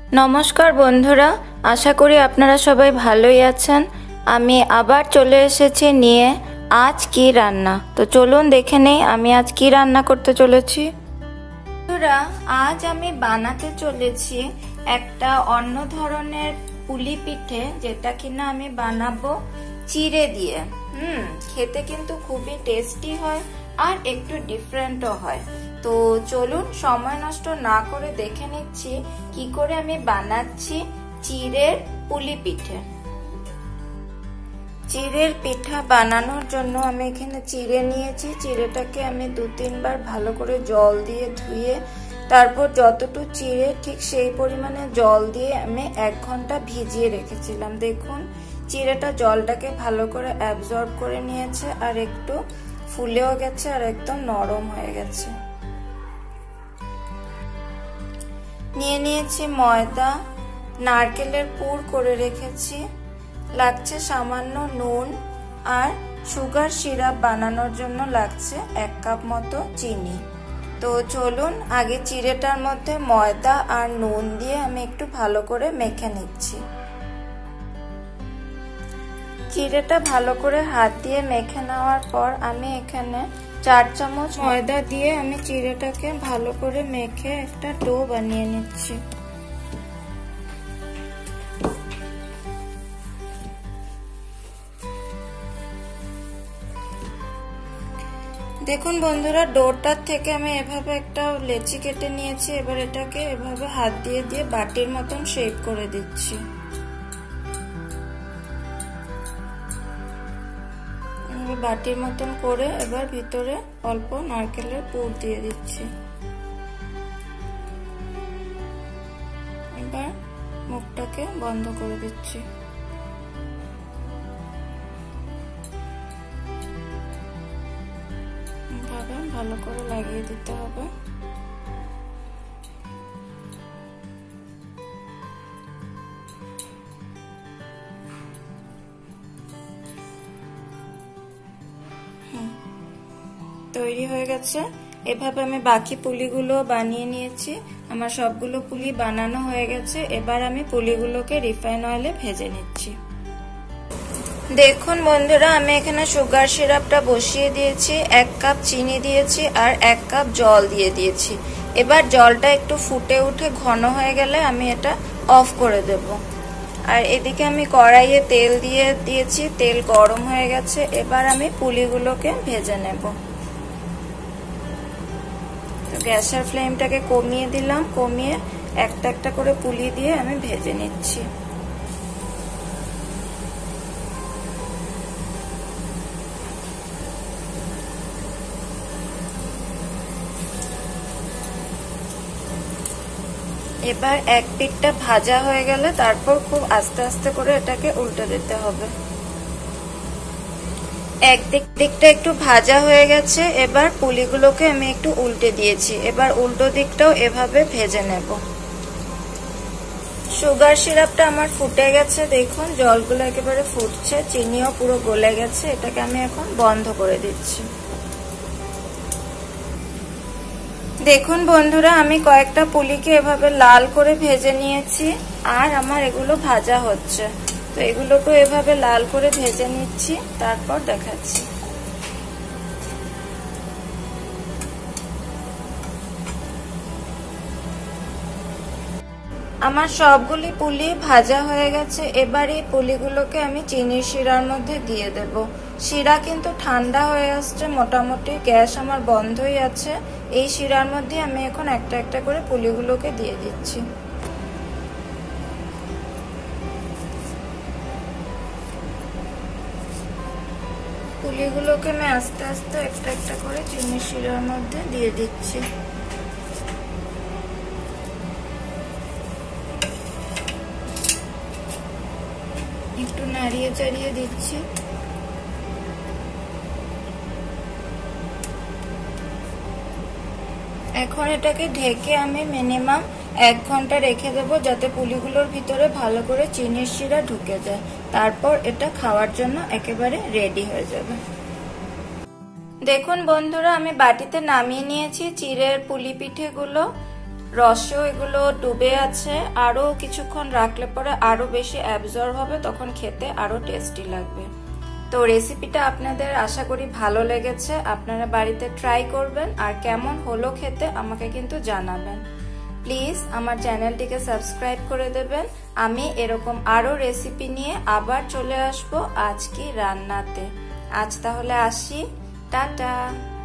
नमस्कार बंधुरा आशा करी आपनारा सबाई भालोई आछेन। आमी आबार चले एसेछि निये आज की रान्ना। तो चलुन देखे नेই आमी आज की रान्ना करते चलेछि। बंधुरा आज आमी बानाते चलेछि एकटा अन्य धरनेर पुली पिठे जेटा किना आमी बानाबो चिड़े दिए। खेते किन्तु खूबই टेस्टी হয় আর একটু ডিফারেন্টও হয়। তো চলুন সময় নষ্ট না করে দেখে নিচ্ছি কি করে আমি বানাচ্ছি চিড়ের পুলি পিঠে। চিড়ের পিঠা বানানোর জন্য আমি এখানে চিড়ে নিয়েছি। চিড়েটাকে আমি 2-3 বার ভালো করে জল দিয়ে ধুয়ে তারপর যতটুকু চিড়ে ঠিক সেই পরিমাণে জল দিয়ে আমি 1 ঘন্টা ভিজিয়ে রেখেছিলাম। দেখুন চিড়েটা জলটাকে ভালো করে অ্যাবজর্ব করে নিয়েছে আর একটু ফুলেও গেছে আর একদম নরম হয়ে গেছে। নিয়ে নিয়েছি ময়দা, নারকেলের পুর করে রেখেছি, লাগছে সামান্য নুন আর সুগার সিরাপ বানানোর জন্য লাগছে 1 কাপ মতো চিনি। তো চলুন আগে চিড়েটার মধ্যে ময়দা আর নুন দিয়ে আমি একটু ভালো করে মেখে নিচ্ছি। চিড়েটা ভালো করে হাত দিয়ে মেখে নেওয়ার পর আমি এখানে 4 চামচ ময়দা দিয়ে আমি চিড়েটাকে ভালো করে মেখে একটা ডো বানিয়ে নিচ্ছি। দেখুন বন্ধুরা ডোটার থেকে আমি এভাবে একটা লেচি কেটে নিয়েছি। এবার এটাকে এভাবে হাত দিয়ে দিয়ে বাটির মতন শেপ করে দিচ্ছি। বাটির মতন করে এবার ভিতরে অল্প নারকেলের পুর দিয়ে দিচ্ছি। এবার মুখটাকে বন্ধ করে দিচ্ছি। এভাবে ভালো করে লাগিয়ে দিতে হবে। তৈরি হয়ে গেছে। এভাবে আমি বাকি পুলিগুলো বানিয়ে নিয়েছি। আমার সবগুলো পুলি বানানো হয়ে গেছে। এবার আমি পুলিগুলোকে রিফাইন অয়েলে ভেজে নিচ্ছি। দেখুন বন্ধুরা আমি এখানে সুগার সিরাপটা বসিয়ে দিয়েছি, 1 কাপ চিনি দিয়েছি আর 1 কাপ জল দিয়ে দিয়েছি। এবার জলটা একটু ফুটে উঠে ঘন হয়ে গেলে আমি এটা অফ করে দেব। আর এদিকে আমি কড়াইয়ে তেল দিয়ে দিয়েছি, তেল গরম হয়ে গেছে। এবার আমি পুলিগুলোকে ভেজে নেব। গ্যাসের ফ্লেমটাকে কমিয়ে দিলাম, কমিয়ে একটা একটা করে পুলি দিয়ে আমি ভেজে নিচ্ছি। এবার এক পিঠটা ভাজা হয়ে গেলে তারপর খুব আস্তে আস্তে করে এটাকে উল্টে দিতে হবে। এক দিকটা একটু ভাজা হয়ে গেছে। এবার পুলিগুলোকে আমি একটু উল্টে দিয়েছি। এবার উল্টো দিকটাও এভাবে ভেজে নেব। সুগার সিরাপটা আমার ফুটে গেছে। দেখুন জলগুলো একেবারে ফুটছে, চিনিও পুরো গলে গেছে। এটাকে আমি এখন বন্ধ করে দিচ্ছি। দেখুন বন্ধুরা আমি কয়েকটা পুলিকে এভাবে লাল করে ভেজে নিয়েছি আর আমার এগুলো ভাজা হচ্ছে। তো এগুলোকে এভাবে লাল করে ভেজে নিচ্ছি, তারপর দেখাচ্ছি। আমার সবগুলি পুলি ভাজা হয়ে গেছে। এবার এই পুলিগুলোকে আমি চিনির শিরার মধ্যে দিয়ে দেব। শিরা কিন্তু ঠান্ডা হয়ে আসছে, মোটামুটি গ্যাস আমার বন্ধই আছে। এই শিরার মধ্যে আমি এখন একটা একটা করে পুলিগুলোকে দিয়ে দিচ্ছি। পুলিগুলোকে আমি আস্তে আস্তে একটা একটা করে চিনির শিরার মধ্যে দিয়ে দিচ্ছি। একটু নাড়িয়ে চাড়িয়ে দিচ্ছি। এখন এটাকে ঢেকে আমি মিনিমাম 1 ঘন্টা রেখে দেবো যাতে পুলিগুলোর ভিতরে ভালো করে চিনির শিরা ঢুকে যায়। তারপর এটা খাওয়ার জন্য একেবারে রেডি হয়ে যাবে। দেখুন বন্ধুরা আমি বাটিতে নামিয়ে নিয়েছি চিড়ের পুলি পিঠেগুলো। রসেও এগুলো ডুবে আছে, আরো কিছুক্ষণ রাখলে পরে আরো বেশি অ্যাবজর্ব হবে, তখন খেতে আরো টেস্টি লাগবে। তো রেসিপিটা আপনাদের আশা করি ভালো লেগেছে, আপনারা বাড়িতে ট্রাই করবেন আর কেমন হলো খেতে আমাকে কিন্তু জানাবেন। প্লিজ আমার চ্যানেলটিকে সাবস্ক্রাইব করে দেবেন। আমি এরকম আরো রেসিপি নিয়ে আবার চলে আসবো আজ কি রান্নাতে। আজ তাহলে আসি, টাটা।